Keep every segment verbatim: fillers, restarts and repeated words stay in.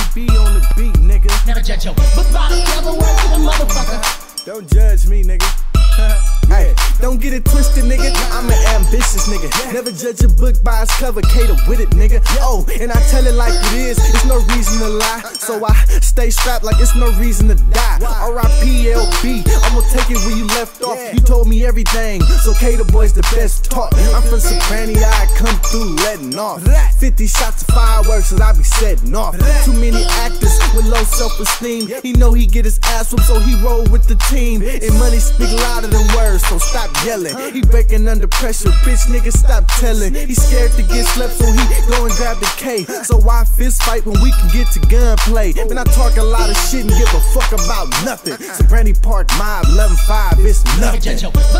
B on the beat, nigga. Never judge your book by the cover, word to the motherfucker. Don't judge me, nigga. Hey, don't get it twisted, nigga. I'm an ambitious nigga. Never judge a book by its cover, cater with it, nigga. Oh, and I tell it like it is, it's no reason to lie. So I stay strapped like it's no reason to die. R I P L B, I'm gonna take it where you left off. You told me everything, so Cater Boy's the best taught. I'm from Soprani, I come through letting off. fifty shots of fireworks as I be setting off. Too many actors with low self-esteem. He know he get his ass whooped, so he roll with the team. And money speak louder than words, so stop yelling. He breaking under pressure, bitch nigga stop telling. He scared to get slept, so he go and grab the K. So why fist fight when we can get to gunplay? Man, I talk a lot of shit and give a fuck about nothing. Soprani Park Mob eleven five, it's nothing.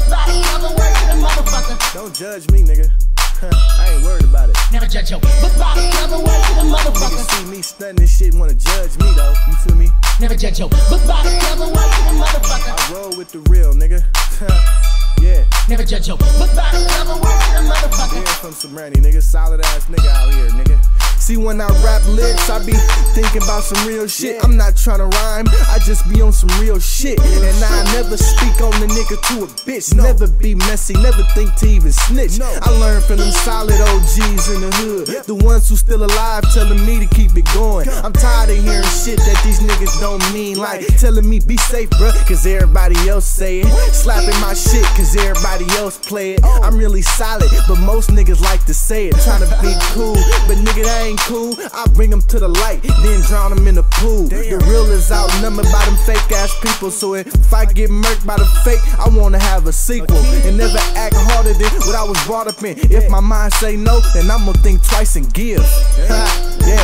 Don't judge me, nigga. I ain't worried about it. Never judge your book by the cover, word to the motherfucker. Niggas see me stunning this shit, wanna judge me though. You feel me? Never judge your book by the cover, word to the motherfucker. I roll with the real, nigga. Yeah. Never judge your book by the cover, word to the motherfucker. Yeah, from Soprani, nigga. Solid ass nigga out here, nigga. See, when I rap lyrics, I be thinking about some real shit. I'm not trying to rhyme, I just be on some real shit. And I never speak on the nigga to a bitch. Never be messy, never think to even snitch. I learned from them solid O Gs in the hood, the ones who still alive telling me to keep it going. I'm tired of hearing shit that these niggas don't mean, like telling me be safe, bruh, cause everybody else say it. Slapping my shit cause everybody else play it. I'm really solid, but most niggas like to say it. Trying to be cool, but nigga that ain't cool. I bring them to the light, then drown them in the pool. The real is outnumbered by them fake ass people. So if I get murked by the fake, I wanna have a sequel and never act harder than what I was brought up in. If my mind say no, then I'm gonna think twice and give. Yeah.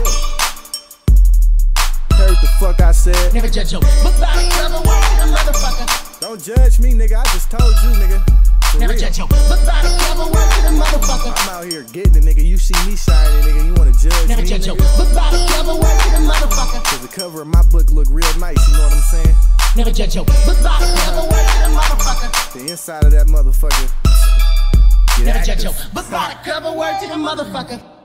Heard the fuck I said. Never judge your book by the cover, word to the motherfucker. Don't judge me, nigga. I just told you, nigga. Never judge your book by the cover, word to the motherfucker. I'm out here getting it, nigga. You see me shining, nigga. You wanna judge Never me, judge your nigga? book by the cover, word to the motherfucker. Cause the cover of my book look real nice, you know what I'm saying? Never judge your book by the cover, word to the motherfucker. The inside of that motherfucker. Get Never active. judge your book by the cover, word to the motherfucker.